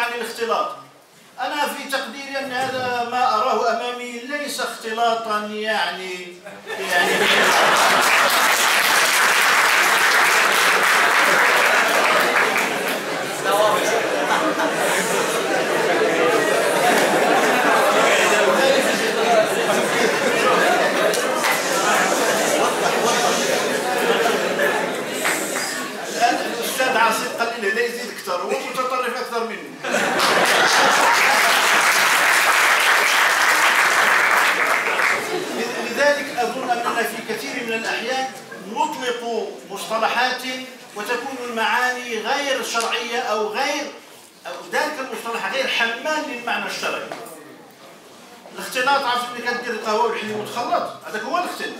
عن الاختلاط. أنا في تقديري أن هذا ما أراه أمامي ليس اختلاطا يعني الآن الأستاذ عاصم قال لي لا يزيد أكثر، هو متطرف أكثر مني. لذلك أظن أننا في كثير من الأحيان نطلق مصطلحات وتكون المعاني غير شرعية أو ذلك المصطلح غير حمال للمعنى الشرعي. الاختلاط عرفت ملي كدير القهوة والحليب وتخلط، هذاك هو الاختلاط.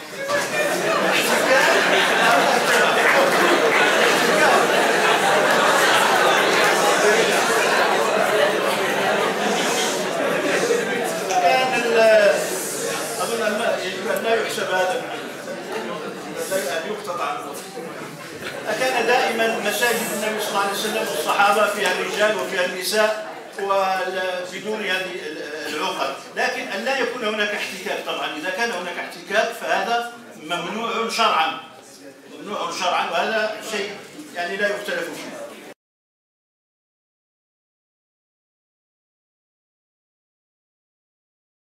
أظن أن لا يحسب هذا أن يقتضى عنه. كان دائما مساجد النبي صلى الله عليه وسلم والصحابة فيها الرجال وفيها النساء وبدون هذه العقد، لكن أن لا يكون هناك احتكاك. طبعا إذا كان هناك احتكاك فهذا ممنوع شرعا، وهذا شيء يعني لا يختلف فيه.